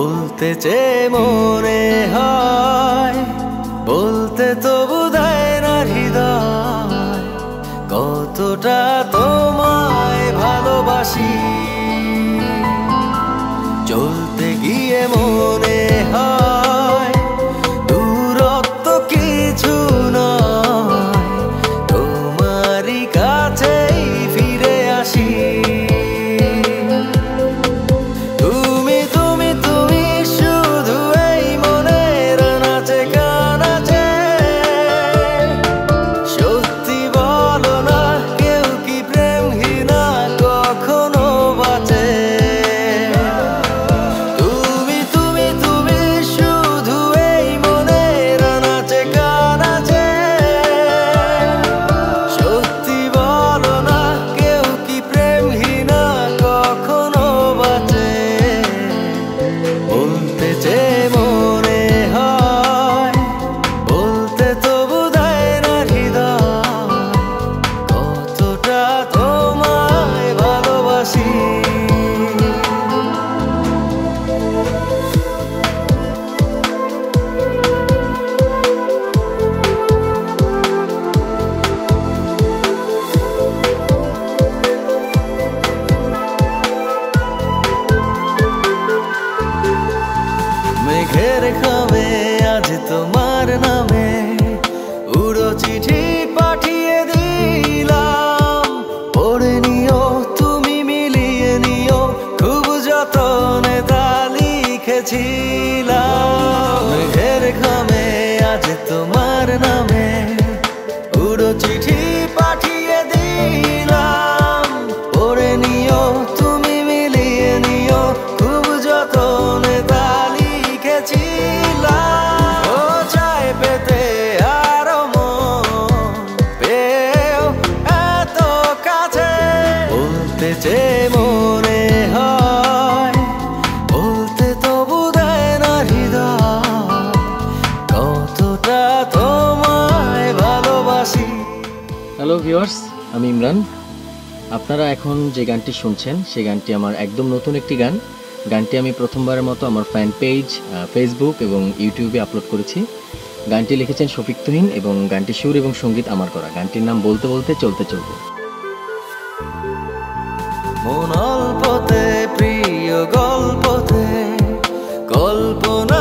বলতে চেয়ে মনে হয়, বলতে তবু দেয় না হৃদয়, কতটা তোমায় ভালোবাসি। চলতে গিয়ে মনে হয় দূরত্ব কিছু নয়, তোমারই কাছেই ফিরে আসি। মেঘের খামে আজ তোমার নামে উড়ো চিঠি পাঠিয়ে দিলাম, পড়ে নিও তুমি মিলিয়ে নিও, খুব যতনে তা লিখেছিলাম। মেঘের খামে আজ তোমার নামে উড়ো চিঠি পাঠিয়ে দিলাম, পড়ে নিও তুমি মিলিয়ে নিও, খুব যতনে তা মনে হয়, বলতে তবু দেয় না হৃদয়, কতটা তোমায় ভালোবাসি। হ্যালো ভিউয়ার্স, আমি ইমরান। আপনারা এখন যে গানটি শুনছেন সেই গানটি আমার একদম নতুন একটি গান। গানটি আমি প্রথমবারের মতো আমার ফ্যান পেজ, ফেসবুক এবং ইউটিউবে আপলোড করেছি। গানটি লিখেছেন শফিক তুহিন এবং গানটি সুর এবং সঙ্গীত আমার করা। গানটির নাম বলতে বলতে চলতে চলতে। মন অল্পতে প্রিয় গল্পতে কল্পনা